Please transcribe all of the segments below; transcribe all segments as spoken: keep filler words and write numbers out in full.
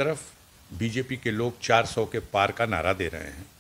तरफ बीजेपी के लोग चार सौ के पार का नारा दे रहे हैं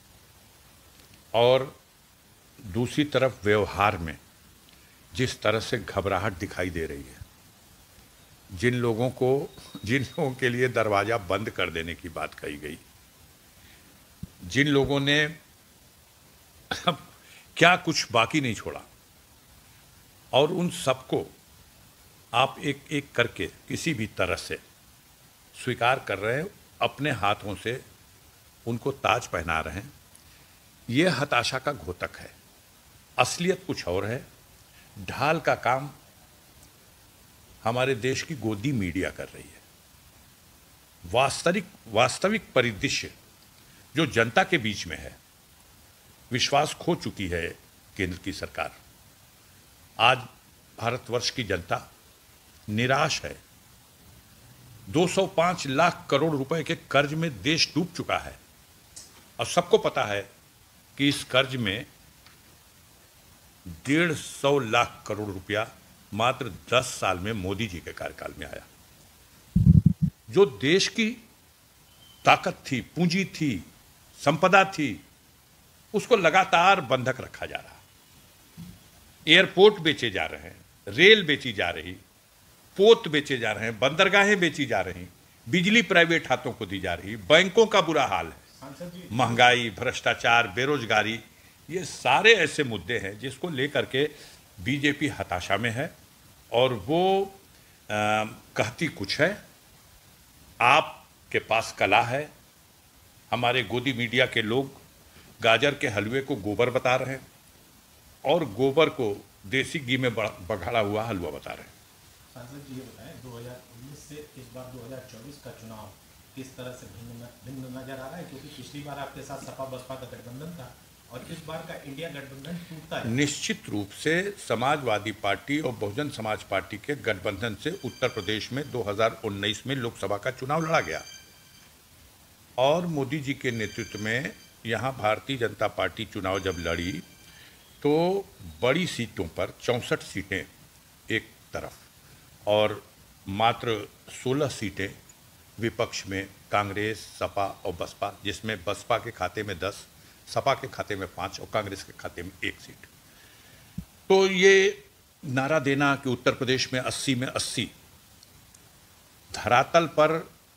और दूसरी तरफ व्यवहार में जिस तरह से घबराहट दिखाई दे रही है, जिन लोगों को जिन लोगों के लिए दरवाज़ा बंद कर देने की बात कही गई, जिन लोगों ने अब क्या कुछ बाकी नहीं छोड़ा, और उन सबको आप एक एक करके किसी भी तरह से स्वीकार कर रहे हैं, अपने हाथों से उनको ताज पहना रहे हैं। ये हताशा का घोतक है। असलियत कुछ और है। ढाल का काम हमारे देश की गोदी मीडिया कर रही है। वास्तविक वास्तविक परिदृश्य जो जनता के बीच में है, विश्वास खो चुकी है केंद्र की सरकार। आज भारतवर्ष की जनता निराश है। दो सौ पाँच लाख करोड़ रुपए के कर्ज में देश डूब चुका है और सबको पता है कि इस कर्ज में डेढ़ सौ लाख करोड़ रुपया मात्र दस साल में मोदी जी के कार्यकाल में आया। जो देश की ताकत थी, पूंजी थी, संपदा थी, उसको लगातार बंधक रखा जा रहा। एयरपोर्ट बेचे जा रहे हैं, रेल बेची जा रही, पोत बेचे जा रहे हैं, बंदरगाहें बेची जा रही, बिजली प्राइवेट हाथों को दी जा रही, बैंकों का बुरा हाल है, महंगाई, भ्रष्टाचार, बेरोजगारी, ये सारे ऐसे मुद्दे हैं जिसको लेकर के बीजेपी हताशा में है और वो आ, कहती कुछ है। आपके पास कला है। हमारे गोदी मीडिया के लोग गाजर के हलवे को गोबर बता रहे हैं और गोबर को देसी घी में बघाड़ा हुआ हलवा बता रहे हैं। सांसद जी ये बताएं, दो हज़ार उन्नीस से इस बार दो हज़ार चौबीस का चुनाव किस तरह से भिन्न भिन्न नजर आ रहा है, क्योंकि पिछली बार आपके साथ सपा बसपा का गठबंधन था और इस बार का इंडिया गठबंधन टूटता है। निश्चित रूप से समाजवादी पार्टी और बहुजन समाज पार्टी के गठबंधन से उत्तर प्रदेश में दो हज़ार उन्नीस में लोकसभा का चुनाव लड़ा गया और मोदी जी के नेतृत्व में यहाँ भारतीय जनता पार्टी चुनाव जब लड़ी तो बड़ी सीटों पर चौंसठ सीटें एक तरफ और मात्र सोलह सीटें विपक्ष में कांग्रेस, सपा और बसपा, जिसमें बसपा के खाते में दस, सपा के खाते में पाँच और कांग्रेस के खाते में एक सीट। तो ये नारा देना कि उत्तर प्रदेश में अस्सी में अस्सी, धरातल पर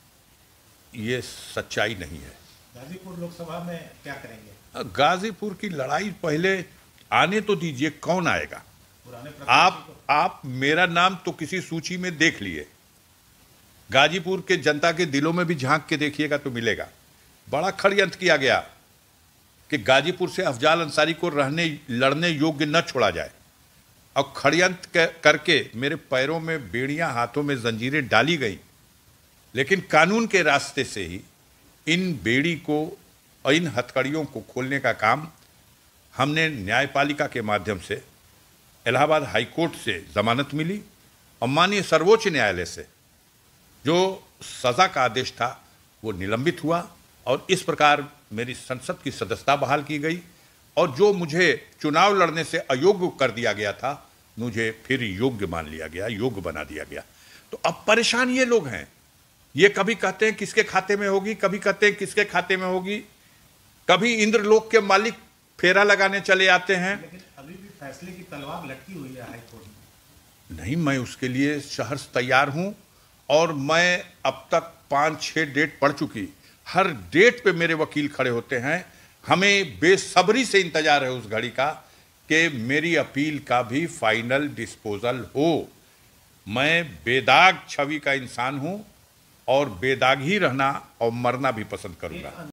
ये सच्चाई नहीं है। गाजीपुर लोकसभा में क्या करेंगे? गाजीपुर की लड़ाई पहले आने तो दीजिए, कौन आएगा? आप आप मेरा नाम तो किसी सूची में देख लिए, गाजीपुर के जनता के दिलों में भी झांक के देखिएगा तो मिलेगा। बड़ा षड्यंत्र किया गया कि गाजीपुर से अफजाल अंसारी को रहने लड़ने योग्य न छोड़ा जाए और षड्यंत्र करके मेरे पैरों में बेड़ियां, हाथों में जंजीरें डाली गई, लेकिन कानून के रास्ते से ही इन बेड़ी को और इन हथकड़ियों को खोलने का काम हमने न्यायपालिका के माध्यम से, इलाहाबाद हाईकोर्ट से जमानत मिली और माननीय सर्वोच्च न्यायालय से जो सजा का आदेश था वो निलंबित हुआ और इस प्रकार मेरी संसद की सदस्यता बहाल की गई और जो मुझे चुनाव लड़ने से अयोग्य कर दिया गया था, मुझे फिर योग्य मान लिया गया, योग्य बना दिया गया। तो अब परेशान ये लोग हैं। ये कभी कहते हैं किसके खाते में होगी, कभी कहते हैं किसके खाते में होगी, कभी इंद्रलोक के मालिक फेरा लगाने चले आते हैं। लेकिन अभी भी फैसले की तलवार लटकी हुई है हाईकोर्ट में। नहीं, मैं उसके लिए सहर्ष तैयार हूं और मैं अब तक पाँच छः डेट पढ़ चुकी। हर डेट पे मेरे वकील खड़े होते हैं। हमें बेसब्री से इंतजार है उस घड़ी का कि मेरी अपील का भी फाइनल डिस्पोजल हो। मैं बेदाग छवि का इंसान हूं और बेदाग ही रहना और मरना भी पसंद करूंगा।